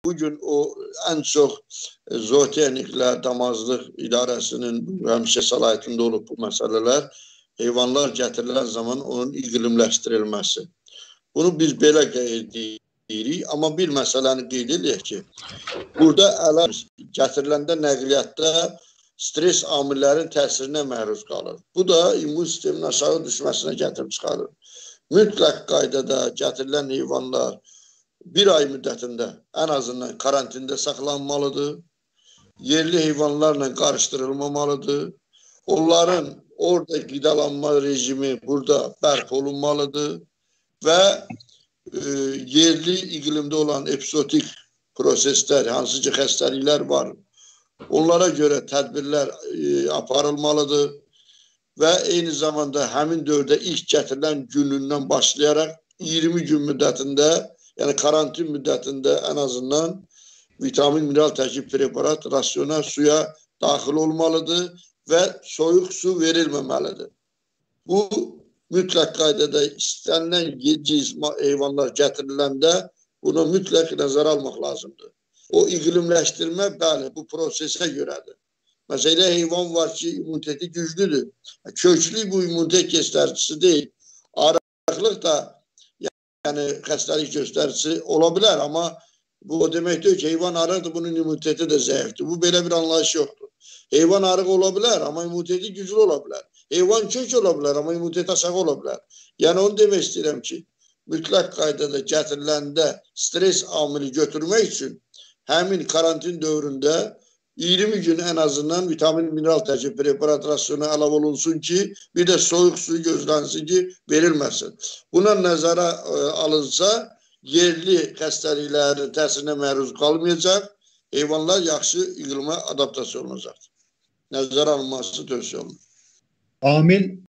bugün o en çok zootexniklə damazlıq idarəsinin həmişə səlahiyyətində olub bu məsələlər, heyvanlar gətirilen zaman onun iqlimləşdirilməsi. Bunu biz belə deyirik, amma bir məsələni qeyd edək ki, burada gətiriləndə nəqliyyatda stres amillərin təsirinə məruz qalır. Bu da immun sistemin aşağı düşməsinə gətirib çıxarır. Mütləq qaydada gətirilən heyvanlar bir ay müddətində ən azından karantində saxlanmalıdır. Yerli heyvanlarla qarışdırılmamalıdır. Onların orada qidalanma rejimi burada bərpa olunmalıdır və yerli iqlimdə olan epizotik proseslər, hansı ki xəstəliklər var, onlara görə tədbirlər aparılmalıdır və eyni zamanda həmin dövrdə ilk gətirilən günündən başlayaraq 20 gün müddətində, yəni karantin müddətində ən azından vitamin, mineral tərkib preparat rasyona, suya daxil olmalıdır və soyuq su verilməməlidir. Bu mütləq qaydada istənilən cins heyvanlar gətiriləndə buna mütləq nəzərə almaq lazımdır. O iqlimləşdirmə, bəli, bu prosesə görədir. Məsələn, heyvan var ki, immuniteti güclüdür. Köklü bu immunitet göstəricisi deyil. Arıqlıq da yəni xəstəlik göstəricisi ola bilər, amma bu o demək deyil ki, heyvan arıqdır, bunun immuniteti də zəifdir. Bu belə bir anlayış yoxdur. Heyvan arıq ola bilər, amma immuniteti güclü ola bilər. Heyvan kök ola bilər, amma immunitet aşağı ola bilər. Yəni onu demək istəyirəm ki, mütləq qaydada gətiriləndə stres amili götürmək üçün həmin karantin dövründə 20 gün ən azından vitamin, mineral tərkib preparat rasyona əlavə olunsun ki, bir də soyuq su gözlənsin ki, verilməsin. Buna nəzərə alınsa, yerli xəstəliklərin təsirinə məruz qalmayacaq, heyvanlar yaxşı iqlimə adaptasiya olunacaqdır. Nəzərə alınması tövsiyə olunur. Amil